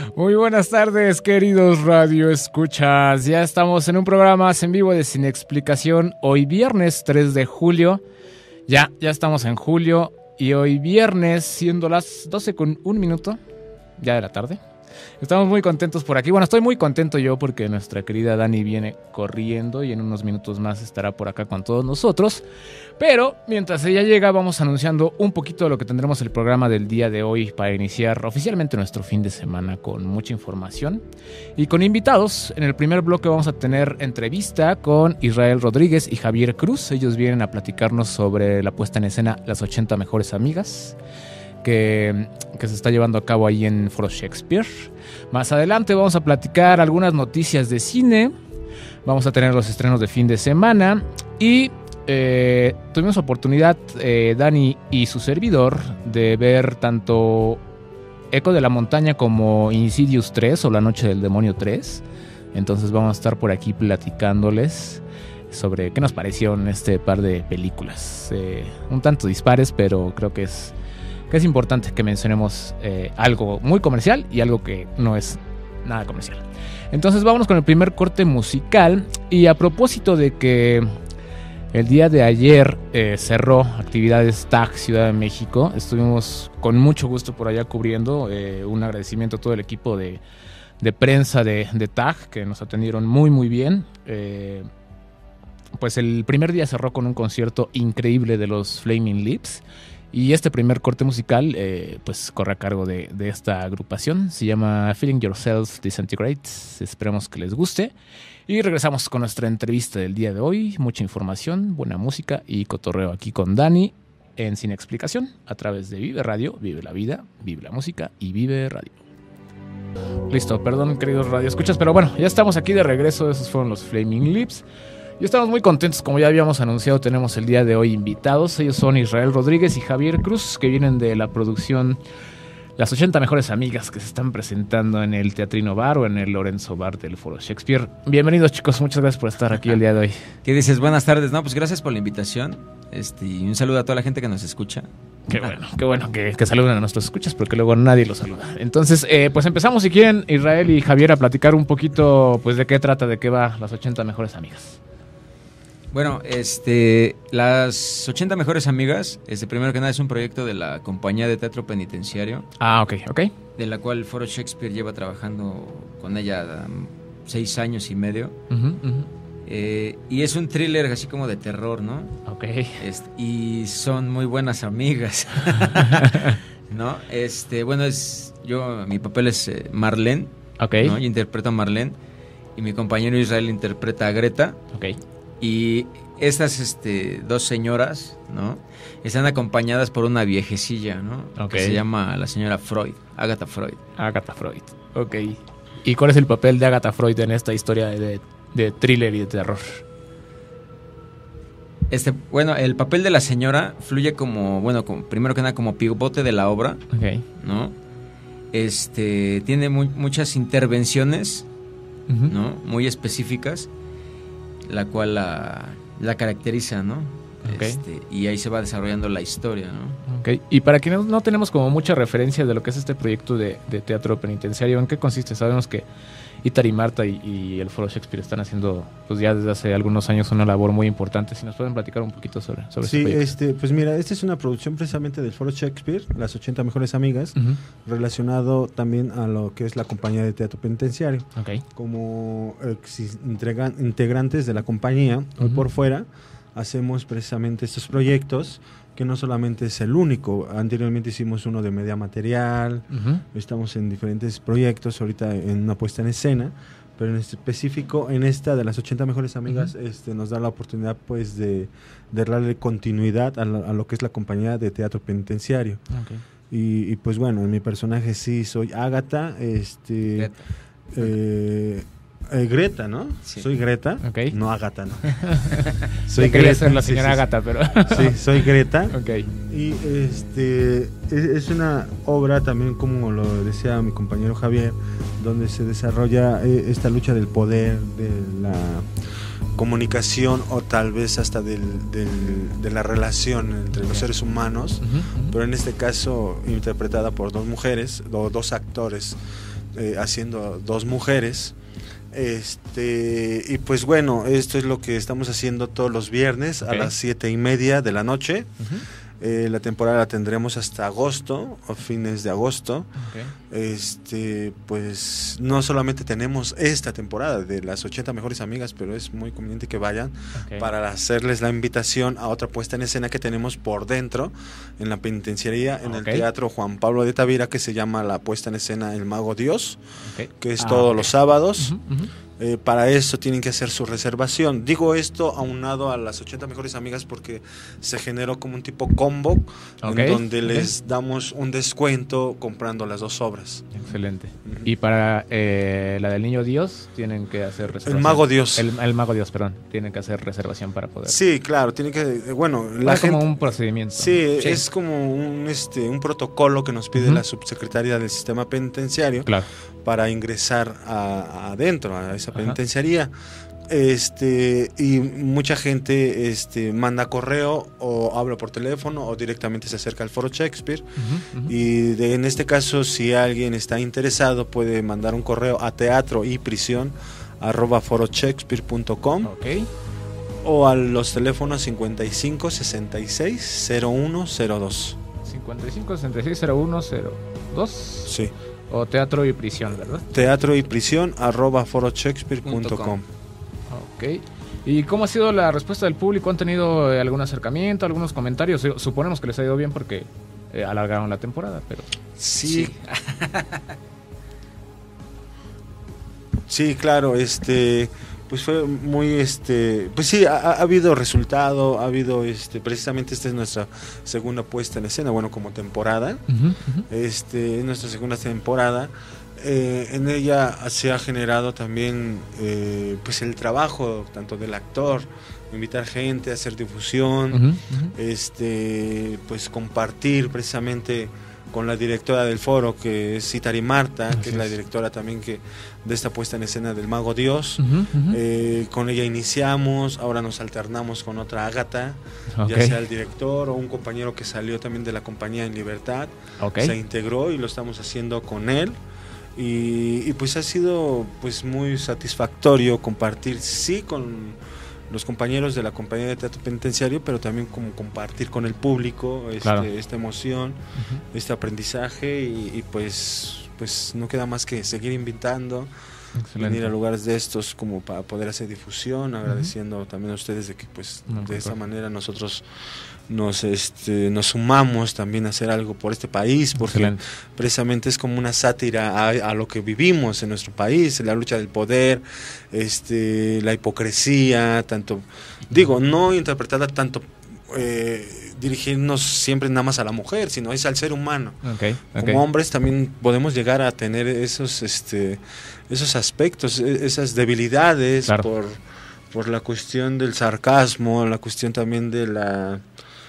Muy buenas tardes, queridos radio escuchas. Ya estamos en un programa más en vivo de Sin Explicación. Hoy viernes 3 de julio. Ya estamos en julio. Y hoy viernes, siendo las 12:01 ya de la tarde. Estamos muy contentos por aquí. Bueno, estoy muy contento yo porque nuestra querida Dani viene corriendo y en unos minutos más estará por acá con todos nosotros. Pero mientras ella llega, vamos anunciando un poquito de lo que tendremos el programa del día de hoy para iniciar oficialmente nuestro fin de semana con mucha información y con invitados. En el primer bloque vamos a tener entrevista con Israel Rodríguez y Javier Cruz. Ellos vienen a platicarnos sobre la puesta en escena Las 80 Mejores Amigas, que se está llevando a cabo ahí en Foro Shakespeare. Más adelante vamos a platicar algunas noticias de cine, vamos a tener los estrenos de fin de semana y tuvimos oportunidad, Dani y su servidor, de ver tanto Eco de la Montaña como Insidious 3 o La Noche del Demonio 3. Entonces vamos a estar por aquí platicándoles sobre qué nos parecieron este par de películas. Un tanto dispares, pero creo que es importante que mencionemos algo muy comercial y algo que no es nada comercial. Entonces vámonos con el primer corte musical. Y a propósito de que el día de ayer cerró actividades TAG Ciudad de México, estuvimos con mucho gusto por allá cubriendo. Un agradecimiento a todo el equipo de prensa de TAG, que nos atendieron muy muy bien. Pues el primer día cerró con un concierto increíble de los Flaming Lips. Y este primer corte musical pues corre a cargo de esta agrupación. Se llama Feeling Yourself Disintegrate. Esperemos que les guste. Y regresamos con nuestra entrevista del día de hoy. Mucha información, buena música y cotorreo aquí con Dani en Sin Explicación a través de Vive Radio. Vive la vida, vive la música y vive radio. Listo, perdón queridos radioescuchas, pero bueno, ya estamos aquí de regreso. Esos fueron los Flaming Lips. Y estamos muy contentos, como ya habíamos anunciado, tenemos el día de hoy invitados. Ellos son Israel Rodríguez y Javier Cruz, que vienen de la producción Las 80 Mejores Amigas, que se están presentando en el Teatrino Bar o en el Lorenzo Bar del Foro Shakespeare. Bienvenidos, chicos, muchas gracias por estar aquí el día de hoy. ¿Qué dices? Buenas tardes. No, pues gracias por la invitación. Y un saludo a toda la gente que nos escucha. Qué bueno que saluden a nuestros escuchas, porque luego nadie los saluda. Entonces, pues empezamos, si quieren, Israel y Javier, a platicar un poquito pues de qué trata, de qué va Las 80 Mejores Amigas. Bueno, Las 80 Mejores Amigas, primero que nada es un proyecto de la Compañía de Teatro Penitenciario. Ah, ok. De la cual Foro Shakespeare lleva trabajando con ella 6 años y medio. Y es un thriller así como de terror, ¿no? Ok. Y son muy buenas amigas, ¿no? Bueno, mi papel es Marlene, okay, ¿no? Yo interpreto a Marlene y mi compañero Israel interpreta a Greta. Okay. Y estas dos señoras, ¿no? Están acompañadas por una viejecilla, ¿no? Okay. Que se llama la señora Freud, Agatha Freud. Agatha Freud, ok. ¿Y cuál es el papel de Agatha Freud en esta historia de thriller y de terror? Bueno, el papel de la señora fluye primero que nada como pivote de la obra, okay, ¿no? Tiene muchas intervenciones, ¿no? Muy específicas, la cual la caracteriza, ¿no? Okay. Y ahí se va desarrollando la historia, ¿no? Okay. Y para quienes no tenemos como mucha referencia de lo que es este proyecto de teatro penitenciario, ¿en qué consiste? Sabemos que Itar y Marta y el Foro Shakespeare están haciendo pues ya desde hace algunos años una labor muy importante. Si nos pueden platicar un poquito sobre sí, este proyecto. Pues mira, esta es una producción precisamente del Foro Shakespeare, Las 80 Mejores Amigas, relacionado también a lo que es la Compañía de Teatro Penitenciario. Okay. Como integrantes de la compañía, hoy por fuera, hacemos precisamente estos proyectos, que no solamente es el único. Anteriormente hicimos uno de media material, estamos en diferentes proyectos, ahorita en una puesta en escena, pero en específico en esta de Las 80 Mejores Amigas nos da la oportunidad pues de darle continuidad a lo que es la Compañía de Teatro Penitenciario. Okay. Y pues bueno, en mi personaje sí soy Agatha, Greta, ¿no? Sí. Soy Greta, okay, no Agatha, ¿no. Soy Greta, ser la señora Agatha, pero sí, soy Greta. Okay. Y es una obra también, como lo decía mi compañero Javier, donde se desarrolla esta lucha del poder, de la comunicación o tal vez hasta de la relación entre los seres humanos, pero en este caso interpretada por dos mujeres, dos actores haciendo dos mujeres. Y pues bueno, esto es lo que estamos haciendo todos los viernes a las 7:30 de la noche. La temporada la tendremos hasta agosto, o fines de agosto. Pues no solamente tenemos esta temporada de las 80 mejores amigas, pero es muy conveniente que vayan para hacerles la invitación a otra puesta en escena que tenemos por dentro en la penitenciaría, en el Teatro Juan Pablo de Tavira, que se llama la puesta en escena El Mago Dios, que es todos los sábados. Para eso tienen que hacer su reservación. Digo esto aunado a las 80 mejores amigas porque se generó como un tipo combo en donde les damos un descuento comprando las dos obras. Excelente. Y para la del Niño Dios tienen que hacer reservación. El Mago Dios. El Mago Dios, perdón. Tienen que hacer reservación para poder. Sí, claro. Tienen que, bueno, la es gente, como un procedimiento. Sí, es como un protocolo que nos pide la subsecretaria del sistema penitenciario. Claro. Para ingresar adentro a esa penitenciaría. Y mucha gente manda correo o habla por teléfono o directamente se acerca al Foro Shakespeare. En este caso, si alguien está interesado, puede mandar un correo a teatroyprisión@foroshakespeare.com o a los teléfonos 55 66 0102. 55 66 0102. Sí. O Teatro y Prisión, ¿verdad? teatroyprisión@foroshakespeare.com. ¿Y cómo ha sido la respuesta del público? ¿Han tenido algún acercamiento, algunos comentarios? Suponemos que les ha ido bien porque alargaron la temporada, pero... Sí. Sí, claro, pues fue muy, pues sí, ha habido resultado, ha habido, precisamente esta es nuestra segunda puesta en escena, bueno, como temporada, es nuestra segunda temporada. En ella se ha generado también, pues el trabajo tanto del actor, invitar gente, hacer difusión, pues compartir precisamente con la directora del foro, que es Itari Marta, que es la directora también de esta puesta en escena del Mago Dios. Con ella iniciamos, ahora nos alternamos con otra Ágata, ya sea el director o un compañero que salió también de la compañía En Libertad, se integró y lo estamos haciendo con él. Y pues ha sido pues muy satisfactorio compartir, sí, con los compañeros de la compañía de teatro penitenciario, pero también como compartir con el público esta emoción, este aprendizaje y pues no queda más que seguir invitando, venir a lugares de estos como para poder hacer difusión, agradeciendo también a ustedes de que pues de esa manera nosotros nos sumamos también a hacer algo por este país, porque precisamente es como una sátira a lo que vivimos en nuestro país, la lucha del poder, la hipocresía, tanto, digo, no interpretada tanto dirigirnos siempre nada más a la mujer, sino es al ser humano. Como hombres también podemos llegar a tener esos aspectos, esas debilidades, por la cuestión del sarcasmo, la cuestión también de la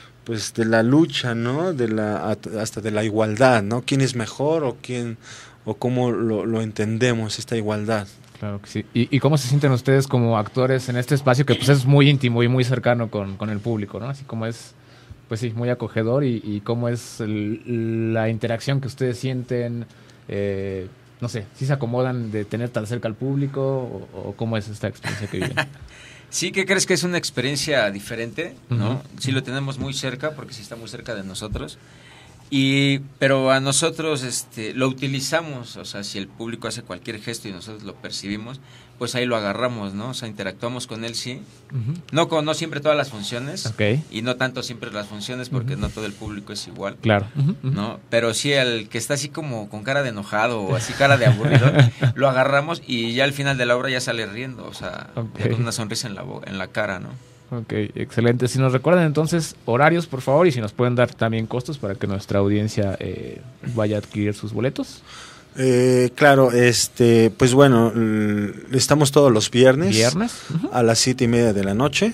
lucha, ¿no? Hasta de la igualdad, ¿no? ¿Quién es mejor o cómo lo entendemos, esta igualdad? Claro que sí. ¿Y cómo se sienten ustedes como actores en este espacio que pues es muy íntimo y muy cercano con el público, ¿no? Así como es, pues sí, muy acogedor y cómo es la interacción que ustedes sienten, no sé, ¿sí se acomodan de tener tan cerca al público o cómo es esta experiencia que viven? Sí, ¿qué crees? Que es una experiencia diferente, ¿no? Sí lo tenemos muy cerca, porque sí está muy cerca de nosotros. Pero a nosotros lo utilizamos, o sea, si el público hace cualquier gesto y nosotros lo percibimos, pues ahí lo agarramos, ¿no? O sea, interactuamos con él, sí. No siempre todas las funciones, y no tanto siempre las funciones, porque no todo el público es igual. Claro. ¿No? Pero sí, el que está así como con cara de enojado o así cara de aburrido, lo agarramos y ya al final de la obra ya sale riendo, o sea, con una sonrisa en la cara, ¿no? Ok, excelente. Si nos recuerdan entonces horarios, por favor, y si nos pueden dar también costos para que nuestra audiencia vaya a adquirir sus boletos. Claro, pues bueno, estamos todos los viernes a las 7:30 de la noche.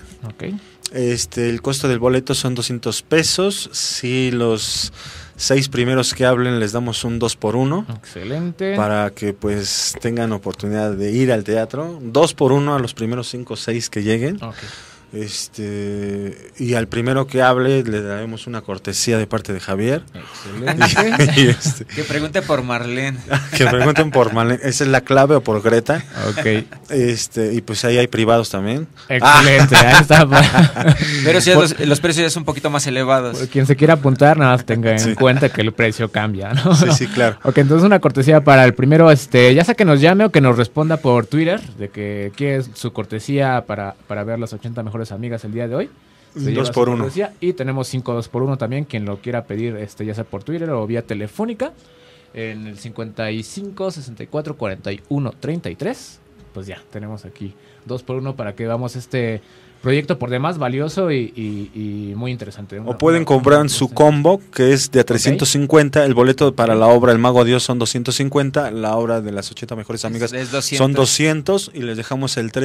El costo del boleto son 200 pesos. Si los 6 primeros que hablen les damos un 2x1. Excelente. Para que pues tengan oportunidad de ir al teatro. 2x1 a los primeros 5 o 6 que lleguen. Y al primero que hable le daremos una cortesía de parte de Javier. Excelente. Que pregunte por Marlene. Que pregunten por Marlene. ¿Esa es la clave o por Greta? Ok. Y pues ahí hay privados también. Excelente, ahí está. Pero sí, los precios ya son un poquito más elevados. Quien se quiera apuntar, nada más tenga en Sí. cuenta que el precio cambia, ¿no? Sí, claro. Ok, entonces una cortesía para el primero, ya sea que nos llame o que nos responda por Twitter, de que quiere su cortesía para ver las 80 mejores amigas el día de hoy. Se lleva 2 por su 1. cortesía. Y tenemos 5 2 por 1 también, quien lo quiera pedir, ya sea por Twitter o vía telefónica, en el 55 64 41 33. Pues ya, tenemos aquí 2 por 1 para que veamos este proyecto por demás valioso y muy interesante. O pueden comprar su combo, que es de a 350. El boleto para la obra El Mago Dios son 250. La obra de las 80 mejores amigas Es 200. son 200. Y les dejamos el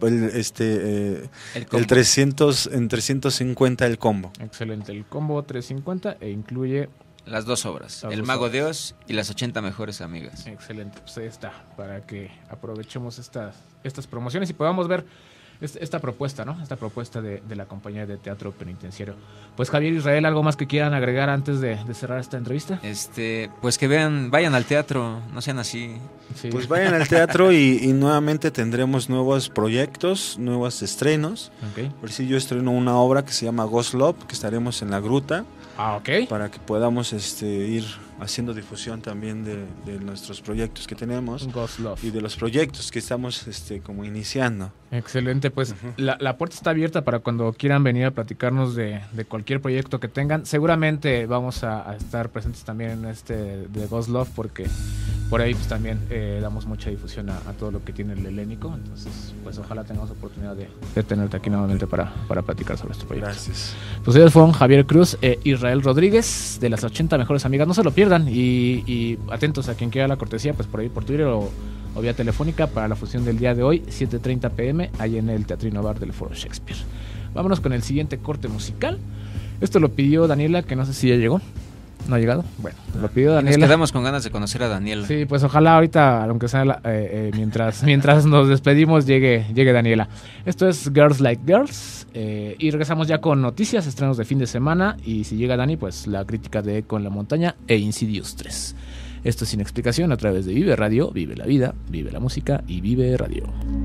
300 en 350 el combo. Excelente, el combo 350 e incluye Las dos obras, Las El dos Mago obras. Dios y las 80 mejores amigas. Excelente, pues ahí está, para que aprovechemos estas promociones y podamos ver esta propuesta, ¿no? Esta propuesta de la compañía de teatro penitenciario. Pues Javier, Israel, ¿algo más que quieran agregar antes de cerrar esta entrevista? Pues que vayan al teatro, no sean así. Sí. Pues vayan al teatro y nuevamente tendremos nuevos proyectos, nuevos estrenos. Ok. Por si yo estreno una obra que se llama Ghost Love, que estaremos en la gruta, Ah, ok. para que podamos ir haciendo difusión también de nuestros proyectos que tenemos Ghost Love. y de los proyectos que estamos como iniciando. Excelente, pues la puerta está abierta para cuando quieran venir a platicarnos de cualquier proyecto que tengan. Seguramente vamos a estar presentes también en de Ghost Love, porque por ahí pues también damos mucha difusión a todo lo que tiene el helénico. Entonces, pues ojalá tengamos oportunidad de tenerte aquí nuevamente para platicar sobre este proyecto. Gracias. Pues ellos fueron Javier Cruz e Israel Rodríguez, de las 80 mejores amigas. No se lo pierdan y atentos a quien quiera la cortesía, pues por ahí por Twitter o vía telefónica para la función del día de hoy, 7:30 p.m, ahí en el Teatrino Bar del Foro Shakespeare. Vámonos con el siguiente corte musical. Esto lo pidió Daniela, que no sé si ya llegó. ¿No ha llegado? Bueno, lo pidió Nos Daniela. quedamos con ganas de conocer a Daniela. Sí, pues ojalá ahorita, aunque sea mientras nos despedimos, llegue Daniela. Esto es Girls Like Girls. Y regresamos ya con noticias, estrenos de fin de semana. Y si llega Dani, pues la crítica de Eco en la Montaña e Insidious 3. Esto es Sin Explicación a través de Vive Radio, vive la vida, vive la música y vive radio.